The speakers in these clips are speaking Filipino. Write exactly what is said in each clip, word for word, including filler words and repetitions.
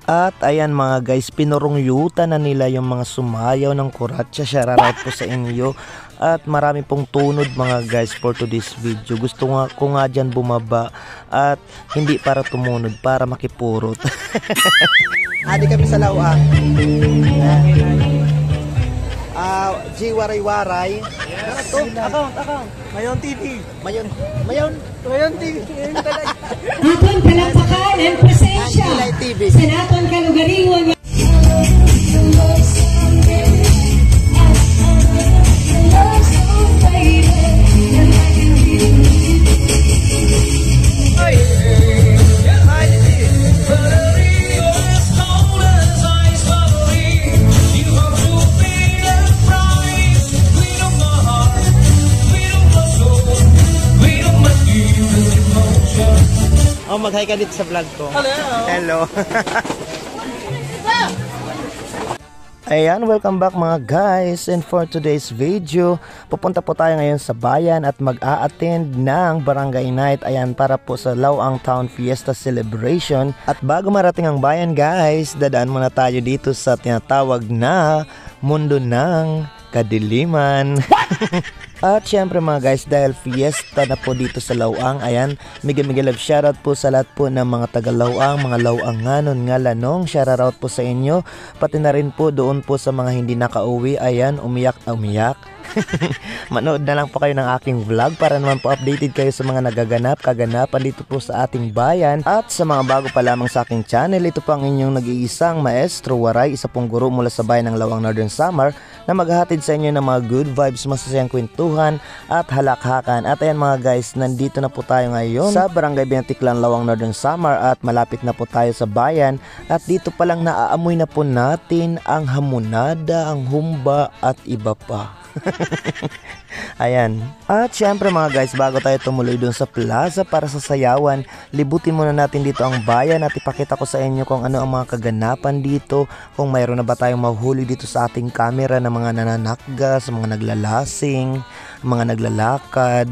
At ayan mga guys, pinurongyutan na nila yung mga sumayaw ng kuratsa. Shoutout po sa inyo. At marami pong tunod mga guys for today's video. Gusto nga ko nga dyan bumaba. At hindi para tumunod, para makipurot. Adi kami sa Lawa. Ah, uh, G Waray-Waray. Yes. To, account, account. Mayon T V. Mayon, Mayon, Mayon T V. Aton palapakan and presensya sa naton kalugaringon. Oh, mag-hi ka dito sa vlog ko. Hello. Hello. Ayan, welcome back mga guys. And for today's video, pupunta po tayo ngayon sa bayan at mag-a-attend ng Barangay Night. Ayan, para po sa Lawang Town Fiesta Celebration. At bago marating ang bayan guys, dadaan muna tayo dito sa tinatawag na Mundo ng Kadiliman. At syempre mga guys, dahil fiesta na po dito sa Lawang, ayan, mega mega love shoutout po sa lahat po ng mga taga Lawang, mga Lawanganon nga lanong, shoutout po sa inyo, pati na rin po doon po sa mga hindi nakauwi, ayan, umiyak na umiyak. Manood na lang po kayo ng aking vlog para naman po updated kayo sa mga nagaganap, kaganapan dito po sa ating bayan. At sa mga bago pa lamang sa aking channel, ito po ang inyong nag-iisang Maestro Waray, isa pong guro mula sa bayan ng Lawang Northern Samar na maghahatid sa inyo ng mga good vibes, masasayang kwentuhan at halakhakan. At ayan mga guys, nandito na po tayo ngayon sa Barangay Binantiklan, Lawang Northern Samar at malapit na po tayo sa bayan. At dito pa lang naaamoy na po natin ang hamonada, ang humba at iba pa. Ayan. At syempre mga guys, bago tayo tumuloy dun sa plaza para sa sayawan, libutin muna natin dito ang bayan at ipakita ko sa inyo kung ano ang mga kaganapan dito, kung mayroon na ba tayong mahuli dito sa ating camera ng mga nananakgas, mga naglalasing, mga naglalakad.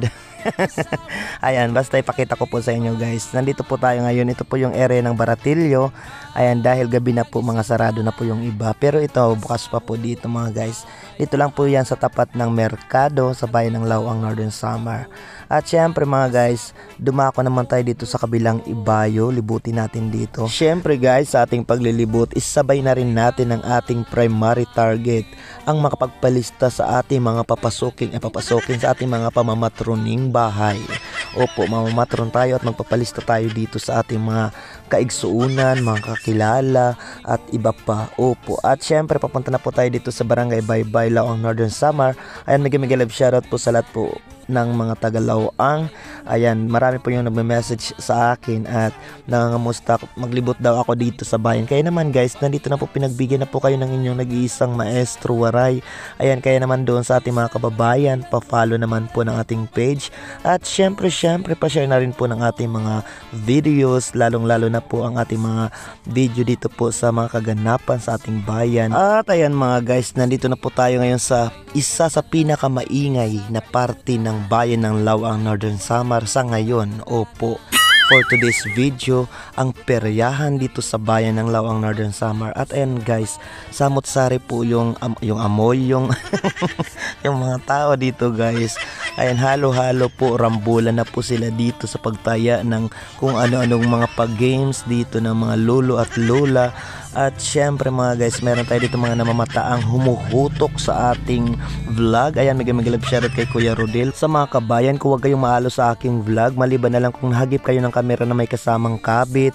Ayan, basta ipakita ko po sa inyo guys. Nandito po tayo ngayon. Ito po yung area ng Baratillo. Ayan, dahil gabi na po, mga sarado na po yung iba. Pero ito, bukas pa po dito mga guys. Dito lang po yan sa tapat ng merkado sa bayan ng Lawang Northern Samar. At syempre mga guys, dumako naman tayo dito sa kabilang ibayo. Libutin natin dito. Syempre guys, sa ating paglilibot, isabay na rin natin ang ating primary target, ang makapagpalista sa ating mga papasukin, eh, papasukin sa ating mga pamamatroning bahay. Opo, mamamatron tayo at magpapalista tayo dito sa ating mga kaigsuunan, mga kakilala at iba pa. Opo, at syempre papunta na po tayo dito sa Barangay Baybay, Lawang Northern Samar. Ayan, mega mega love shoutout po sa lahat po ng mga taga Lawang. Ayan, marami po yung nagme-message sa akin at nangangamusta, maglibot daw ako dito sa bayan. Kaya naman guys, nandito na po, pinagbigyan na po kayo ng inyong nag-iisang Maestro Waray. Ayan, kaya naman doon sa ating mga kababayan, pa-follow naman po ng ating page. At syempre, syempre, pa-share na rin po ng ating mga videos, lalong-lalo na po ang ating mga video dito po sa mga kaganapan sa ating bayan. At ayan mga guys, nandito na po tayo ngayon sa isa sa pinakamaingay na parte ng bayan ng Lawang Northern Samar sa ngayon. Opo, for today's video, ang peryahan dito sa bayan ng Lawang Northern Samar. At ayan guys, samot-sari po yung, um, yung amoy, yung, yung mga tao dito guys. Ayan, halo-halo po, rambulan na po sila dito sa pagtaya ng kung ano-anong mga pag-games dito ng mga lolo at lola. At syempre mga guys, meron tayo dito mga namamataang humuhutok sa ating vlog. Ayan, mega mega love shoutout kay Kuya Rodel. Sa mga kabayan, kung huwag kayong maalo sa aking vlog, maliban na lang kung nahagip kayo ng kamera na may kasamang kabit.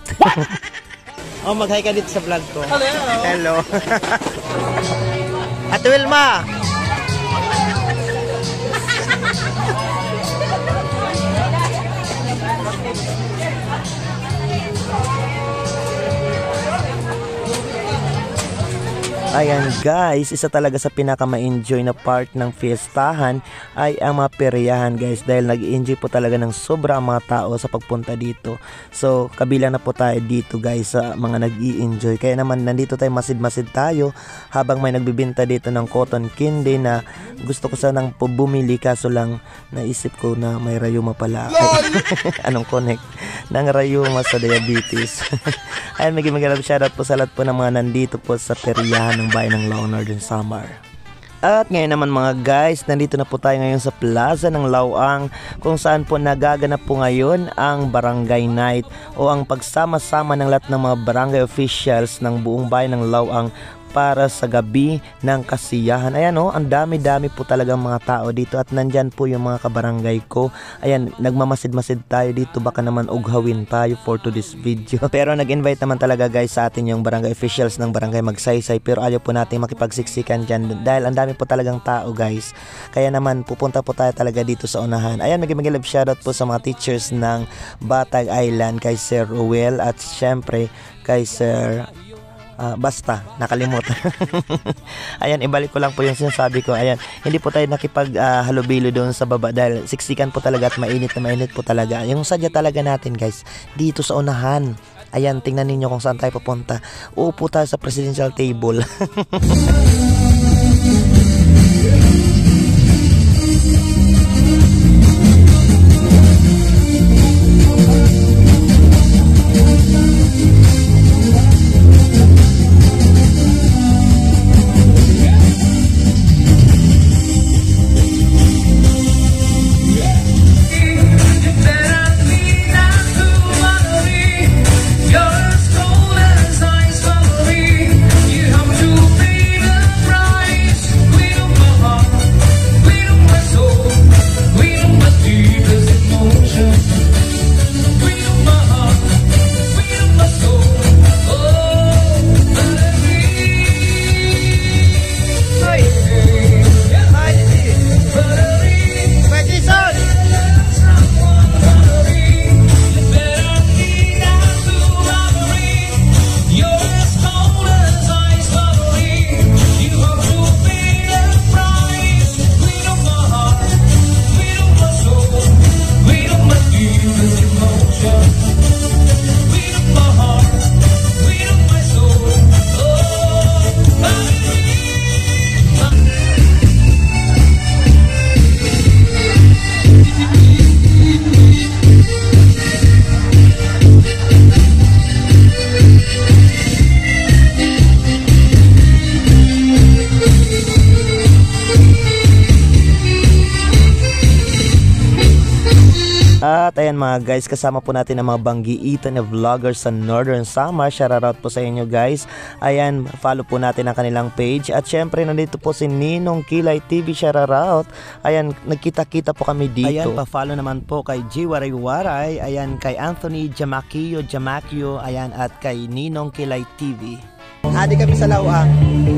Oh, mag-hi ka dito sa vlog ko. Hello. Hello. At Wilma. Ayan guys, isa talaga sa pinaka-ma-enjoy na part ng fiestahan ay ang mga peryahan guys, dahil nag-enjoy po talaga ng sobra ang mga tao sa pagpunta dito. So kabilang na po tayo dito guys sa mga nag-i-enjoy, kaya naman nandito tayo, masid-masid tayo habang may nagbibenta dito ng cotton candy na gusto ko sanang po bumili, kaso lang naisip ko na may rayuma pala. Anong connect ng rayuma sa diabetes? Ayan, magiging shoutout po sa lahat po ng mga nandito po sa peryahan ng bayan ng Laoang, Northern Samar. At ngayon naman mga guys, nandito na po tayo ngayon sa plaza ng Laoang, kung saan po nagaganap po ngayon ang barangay night o ang pagsama-sama ng lahat ng mga barangay officials ng buong bayan ng Laoang para sa gabi ng kasiyahan. Ayan o, oh, ang dami-dami po talagang mga tao dito at nandyan po yung mga kabarangay ko. Ayan, nagmamasid-masid tayo dito, baka naman ughawin tayo for to this video. Pero nag-invite naman talaga guys sa atin yung barangay officials ng barangay Magsaysay, pero ayaw po natin makipagsiksikan dyan dahil ang dami po talagang tao guys. Kaya naman pupunta po tayo talaga dito sa unahan. Ayan, mag-mag-love shoutout po sa mga teachers ng Batag Island, kay Sir Ruel at syempre kay Sir Uh, basta, nakalimutan. Ayan, ibalik ko lang po yung sinasabi ko. Ayan, hindi po tayo nakipag uh, halubilo doon sa baba dahil siksikan po talaga at mainit na mainit po talaga. Yung sadya talaga natin guys, dito sa unahan. Ayan, tingnan ninyo kung saan tayo papunta. Uupo tayo sa presidential table. At ayan mga guys, kasama po natin ang mga banggiitan na vloggers sa Northern Samar. Shoutout po sa inyo guys. Ayan, follow po natin ang kanilang page. At syempre nandito po si Ninong Kilay T V. Shoutout. Ayan, nagkita-kita po kami dito. Ayan, pa-follow naman po kay G Waray Waray. Ayan, kay Anthony Jamakio Jamakio. Ayan, at kay Ninong Kilay T V. Adi kami sa Laoang.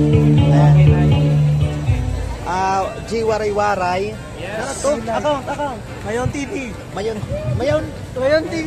Ayan. Uh, G Waray Waray. Yes. Ano to? Account, account. Mayon T V. Mayon, Mayon, Mayon T V.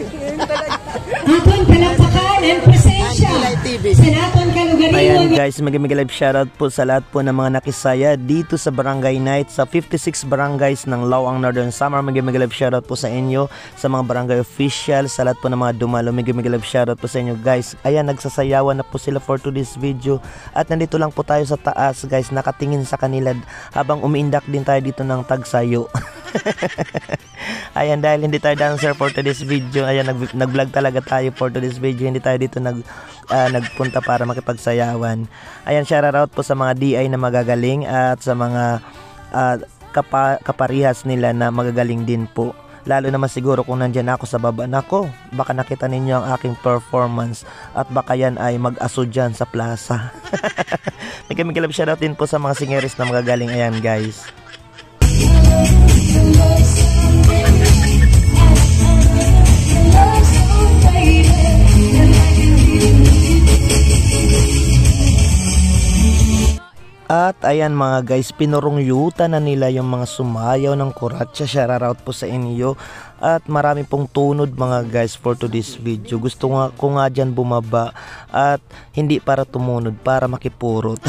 Aton palapakan and presensya sa naton kalugariwan. Ayan guys, mag-mag live shoutout po sa lahat po ng mga nakisaya dito sa Barangay Night sa fifty-six barangays ng Laoang, Northern Samar. Mag-mag live shoutout po sa inyo, sa mga barangay official, sa lahat po ng mga dumalo. Mag-mag live shoutout po sa inyo guys. Ayan, nagsasayawan na po sila for today's video. At nandito lang po tayo sa taas guys, nakatingin sa kanila habang umiindak din tayo dito ng tagsayo. Ayan, dahil hindi tayo dancer for today's video. Ayan, nag, nag-vlog talaga tayo for today's video. Hindi tayo dito nag, uh, nagpunta para makipagsayawan. Ayan, shoutout po sa mga D I na magagaling at sa mga uh, kapa, kaparihas nila na magagaling din po. Lalo naman siguro kung nandyan ako sa baba. Nako, baka nakita ninyo ang aking performance at baka yan ay mag-aso dyan sa plaza. May kami kalab shoutout din po sa mga singeries na magagaling. Ayan guys. At ayan mga guys, pinurungyutan na nila yung mga sumayaw ng kuratsa. Shoutout po sa inyo. At marami pong tunod mga guys for today's video. Gusto nga, ko nga dyan bumaba at hindi para tumunod, para makipurot.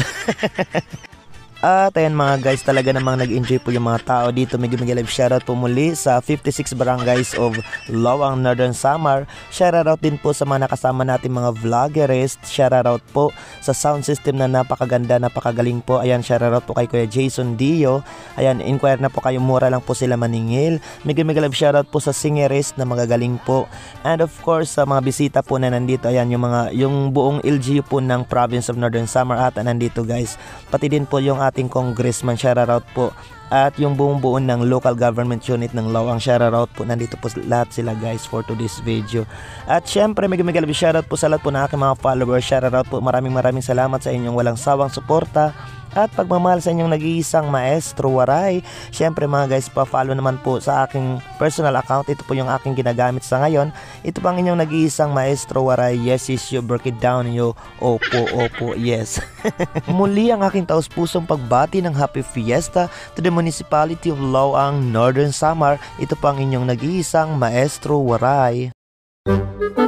At ayan mga guys, talaga namang nag-enjoy po yung mga tao dito. Mega mega live shoutout po muli sa fifty-six barangays of Lawang, Northern Samar. Shoutout din po sa mga nakasama natin mga vloggerist. Shoutout po sa sound system na napakaganda, napakagaling po. Ayan, shoutout po kay Kuya Jason Dio. Ayan, inquire na po kayo, mura lang po sila maningil. Mega mega live shoutout po sa singerist na magagaling po. And of course sa mga bisita po na nandito. Ayan, yung mga yung buong L G U po ng province of Northern Samar ata nandito guys. Pati din po yung ating congressman, shoutout po, at yung buong buo ng local government unit ng Lawang, shoutout po, nandito po lahat sila guys for today's video. At syempre mega mega love shoutout po sa lahat po ng aking mga followers. Shoutout po, maraming maraming salamat sa inyong walang sawang suporta at pagmamahal sa inyong nag-iisang maestro Waray. Syempre mga guys, pa-follow naman po sa aking personal account. Ito po yung aking ginagamit sa ngayon. Ito pang inyong nag-iisang maestro Waray. Yes, is you, break it down yo. Opo, opo, yes. Muli ang aking taus-pusong pagbati ng Happy Fiesta to the Municipality of Lawang, Northern Samar. Ito pang inyong nag-iisang maestro Waray.